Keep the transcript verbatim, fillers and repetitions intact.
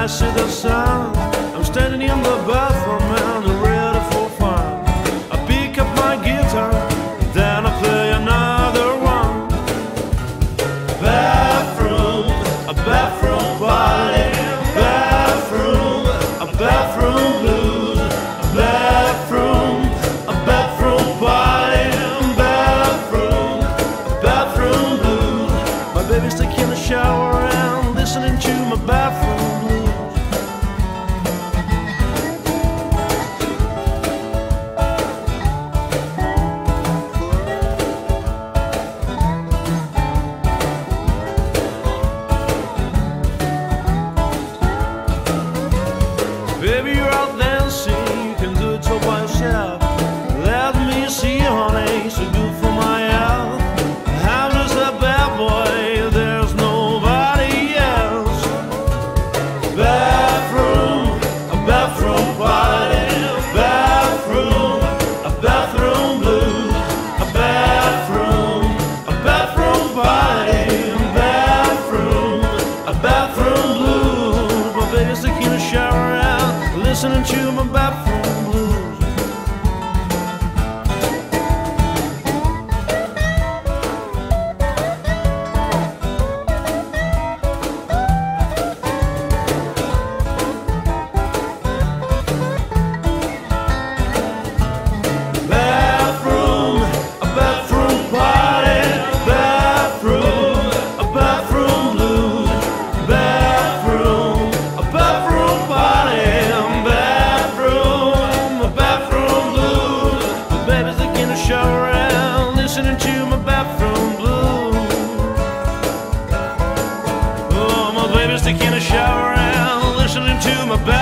I see the sun, I'm standing in the bathroom and I'm ready for fun. I pick up my guitar, then I play another one. Bathroom, a bathroom party. Bathroom, a bathroom blues. Bathroom, a bathroom party. Bathroom, bathroom blues. My baby's taking a shower and listening to my bathroom blues. Baby, you're out dancing, you can do it all by yourself. Let me see you, honey, so good for my health. I'm just a bad boy, there's nobody else. Bathroom, a bathroom party. Bathroom, a bathroom blues. A bathroom, a bathroom party. Bathroom, a bathroom blues. My baby's taking a shower and listening to my bathroom blues. Bathroom, a bathroom party. Bathroom, a bathroom blues. Bathroom, a bathroom party. Bathroom, a bathroom blues. The baby's taking a shower and listening to my bathroom blues. Oh, my baby's taking a shower and listening to my bathroom.